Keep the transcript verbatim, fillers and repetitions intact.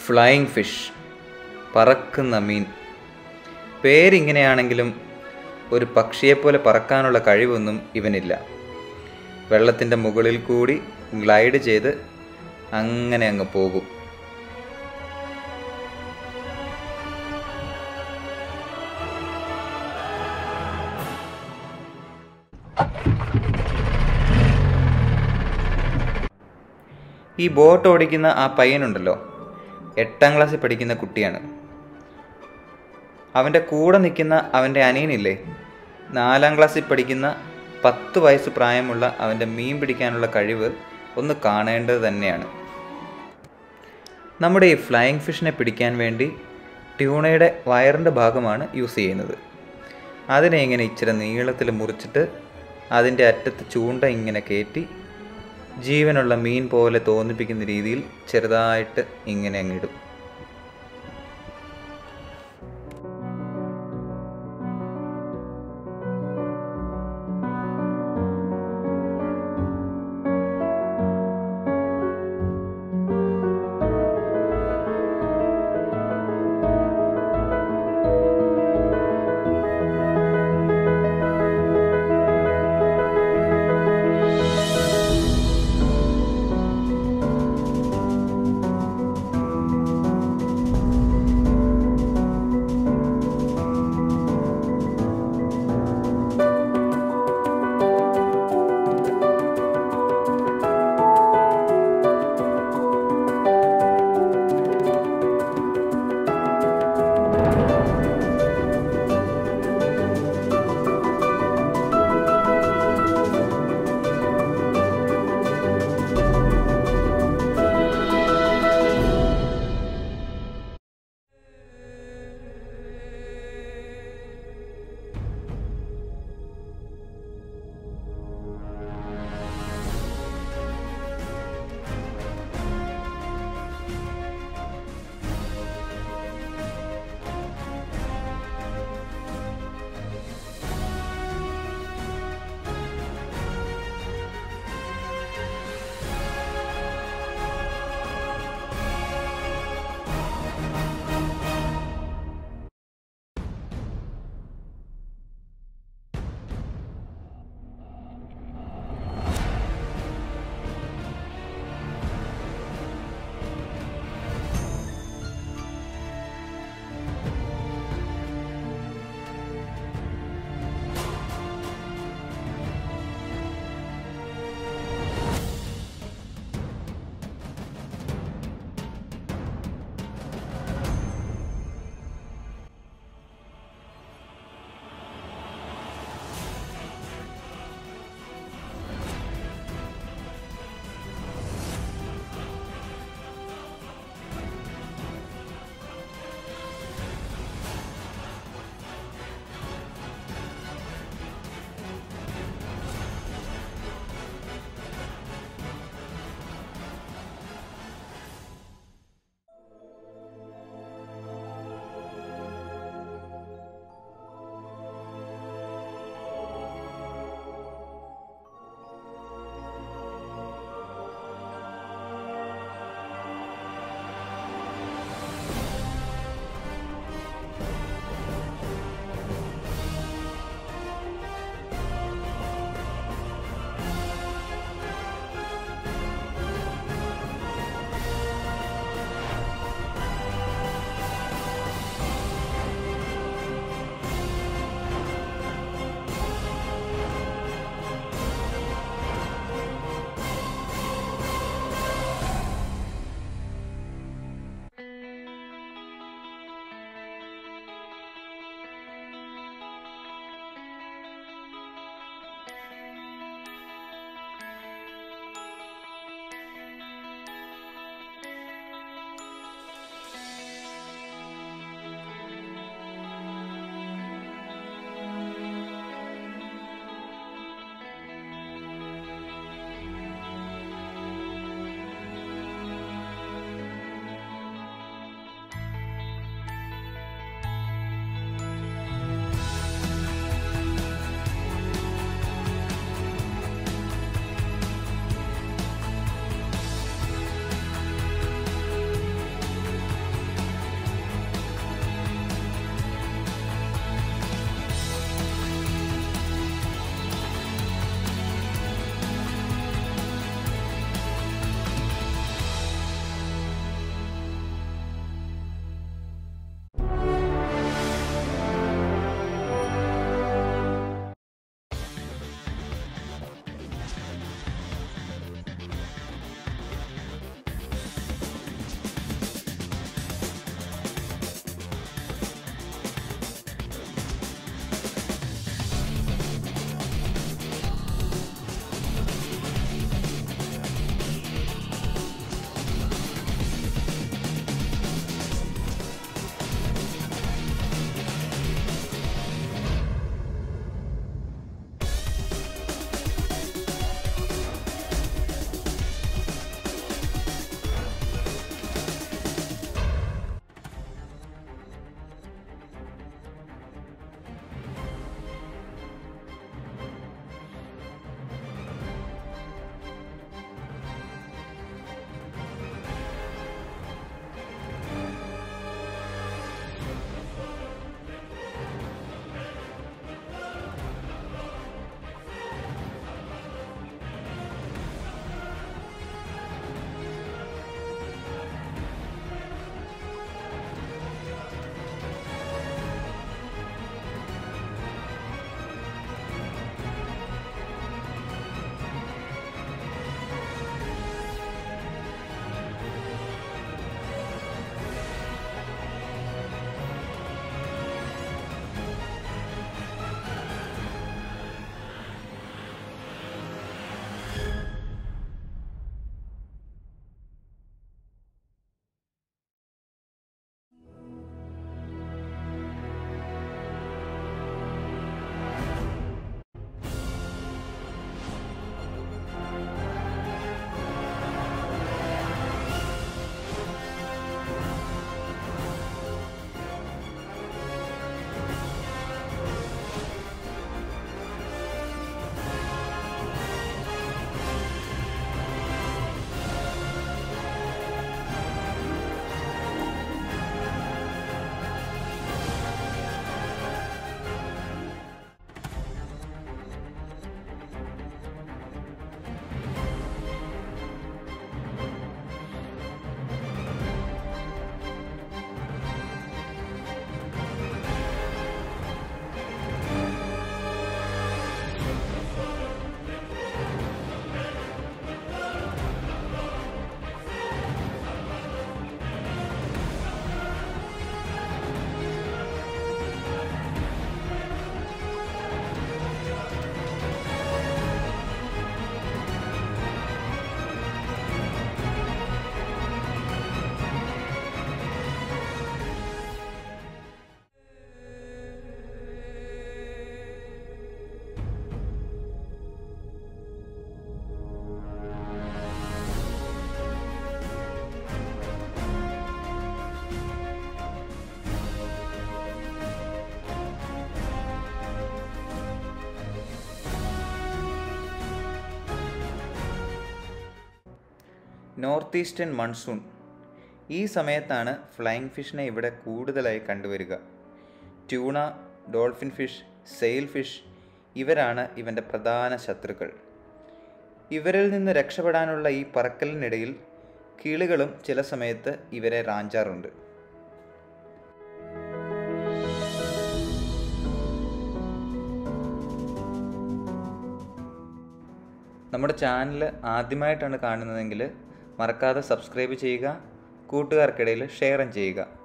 Flying fish, പറക്കുന്ന മീൻ. പേരിങ്ങനെയാണെങ്കിലും ഒരു പക്ഷിയെപ്പോലെ പറക്കാനുള്ള കഴിവൊന്നും ഇവനില്ല. വെള്ളത്തിൻ്റെ മുകളിൽ കൂടി ഗ്ലൈഡ് ചെയ്ത് അങ്ങനെ അങ്ങ് പോകും. ഈ ബോട്ട് ഓടിക്കുന്ന ആ പയ്യനുണ്ടല്ലോ, എട്ടാം ക്ലാസ്സിൽ പഠിക്കുന്ന കുട്ടിയാണ്. അവൻ്റെ കൂടെ നിൽക്കുന്ന അവൻ്റെ അനിയനില്ലേ, നാലാം ക്ലാസ്സിൽ പഠിക്കുന്ന പത്ത് വയസ്സ് പ്രായമുള്ള അവൻ്റെ മീൻ പിടിക്കാനുള്ള കഴിവ് ഒന്ന് കാണേണ്ടത് തന്നെയാണ്. നമ്മുടെ ഈ ഫ്ലൈയിങ് ഫിഷിനെ പിടിക്കാൻ വേണ്ടി ട്യൂണയുടെ വയറിൻ്റെ ഭാഗമാണ് യൂസ് ചെയ്യുന്നത്. അതിനെ ഇങ്ങനെ ഇച്ചിരി നീളത്തിൽ മുറിച്ചിട്ട് അതിൻ്റെ അറ്റത്ത് ചൂണ്ട ഇങ്ങനെ കയറ്റി ജീവനുള്ള മീൻ പോലെ തോന്നിപ്പിക്കുന്ന രീതിയിൽ ചെറുതായിട്ട് ഇങ്ങനെ അങ്ങിടും. നോർത്ത് ഈസ്റ്റേൺ മൺസൂൺ, ഈ സമയത്താണ് ഫ്ലൈയിങ് ഫിഷിനെ ഇവിടെ കൂടുതലായി കണ്ടുവരിക. Tuna, dolphin fish, sail fish ഇവരാണ് ഇവൻ്റെ പ്രധാന ശത്രുക്കൾ. ഇവരിൽ നിന്ന് രക്ഷപ്പെടാനുള്ള ഈ പറക്കലിനിടയിൽ കിളികളും ചില സമയത്ത് ഇവരെ റാഞ്ചാറുണ്ട്. നമ്മുടെ ചാനൽ ആദ്യമായിട്ടാണ് കാണുന്നതെങ്കിൽ മറക്കാതെ സബ്സ്ക്രൈബ് ചെയ്യുക, കൂട്ടുകാർക്കിടയിൽ ഷെയറും ചെയ്യുക.